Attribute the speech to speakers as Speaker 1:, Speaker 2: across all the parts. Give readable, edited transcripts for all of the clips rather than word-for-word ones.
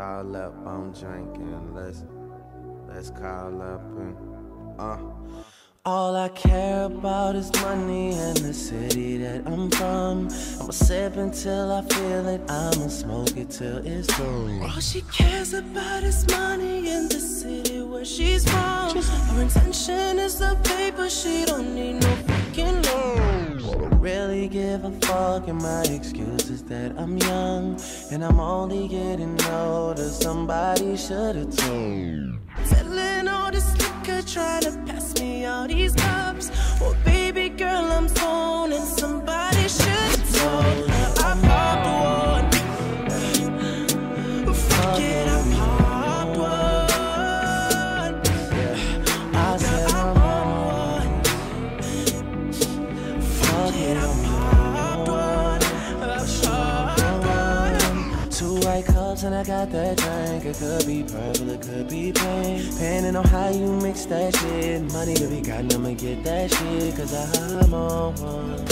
Speaker 1: Call up, I'm drinking. Let's call up and All I care about is money and the city that I'm from. I'ma sip until I feel it, I'ma smoke it till it's through.
Speaker 2: All she cares about is money and the city where she's from. Her intention is the paper, she don't need no fucking loans.
Speaker 1: Don't really give a fuck, and my excuse is that I'm young and I'm only getting older. Somebody should've told.
Speaker 2: Selling all this liquor, trying to pass me all these cups. Oh baby girl, I'm zoned, and somebody should've told her I popped one. Fuck it, I popped one.
Speaker 1: I said
Speaker 2: I popped one. Fuck it, I popped one.
Speaker 1: Two white cups and I got that drink. It could be purple, it could be pink. Depending on how you mix that shit. Money to be gotten, I'ma get that shit, cause I'm on one.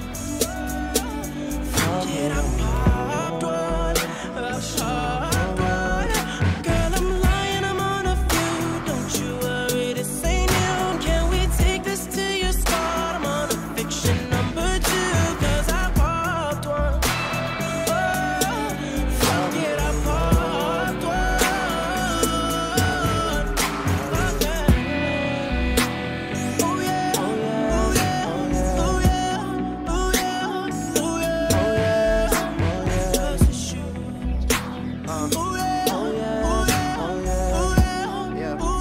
Speaker 2: Fuck it, I popped one. Girl, I'm lying, I'm on a few. Don't you worry, this ain't new. Can we take this to your spot? I'm on a fiction number 2, cause I popped one. Fuck it, I popped one. Oh yeah, oh yeah, oh yeah, oh yeah, oh yeah, oh yeah. Just a shoe. Oh yeah, oh yeah, oh yeah, oh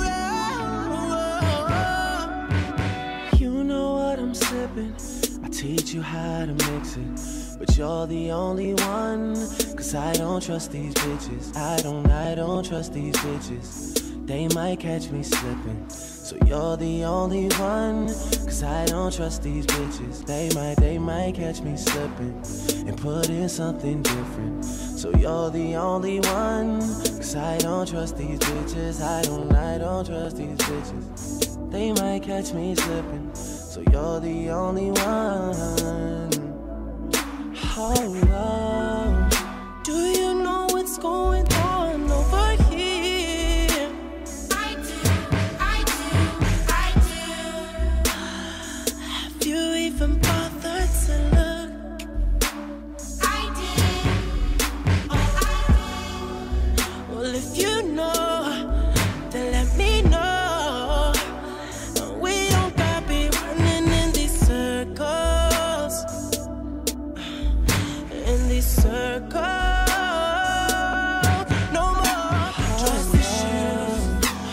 Speaker 2: yeah.
Speaker 1: You know what I'm sipping, I teach you how to mix it, but you're the only one, cause I don't trust these bitches. I don't trust these bitches. They might catch me slipping. So you're the only one, cause I don't trust these bitches. They might catch me slipping and put in something different. So you're the only one, cause I don't trust these bitches. I don't trust these bitches. They might catch me slipping. So you're the only one. Oh,
Speaker 2: Do you know what's going on over here? I do. Have you even bothered to look? I did. Oh, I did. Well, if you know, then let me know. We don't gotta be running in these circles. In these circles, no more. Trust the shoes.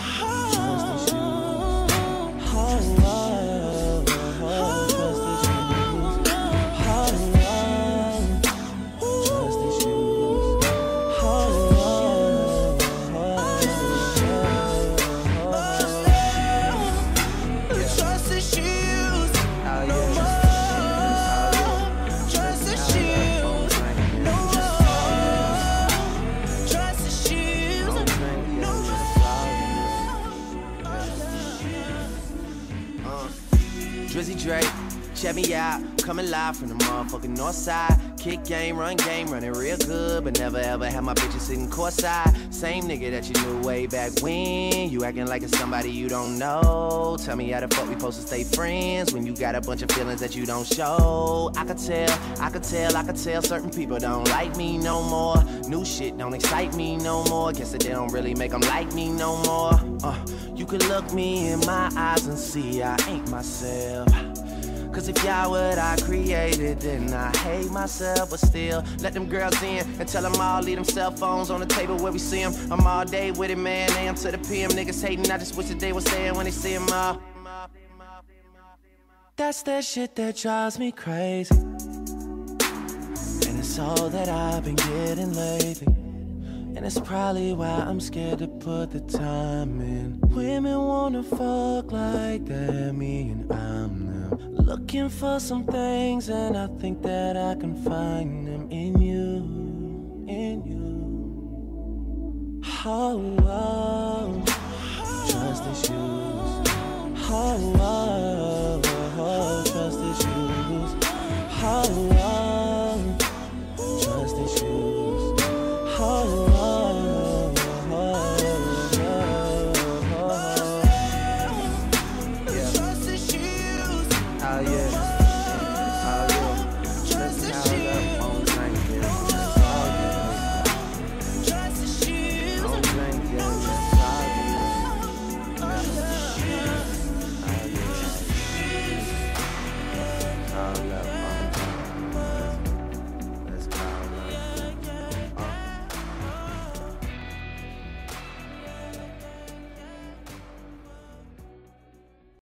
Speaker 2: Trust the shoes. No more. Trust the shoes. No more. Trust the shoes. No more.
Speaker 1: Drizzy Drake, check me out, coming live from the motherfucking north side. Kick game, running real good, but never ever had my bitches sitting courtside. Same nigga that you knew way back when. You acting like it's somebody you don't know. Tell me how the fuck we supposed to stay friends when you got a bunch of feelings that you don't show. I could tell certain people don't like me no more. New shit don't excite me no more. Guess that they don't really make them like me no more. You can look me in my eyes and see I ain't myself. Cause if y'all what I created, then I hate myself. But still, let them girls in and tell them all, leave them cell phones on the table where we see them. I'm all day with it, man, AM to the PM. Niggas hating, I just wish that they was saying when they see them all. That's that shit that drives me crazy, and it's all that I've been getting lately. And it's probably why I'm scared to put the time in. Women wanna fuck like that, me and I'm them. Looking for some things, and I think that I can find them in you, in you. Oh, trust issues. Oh,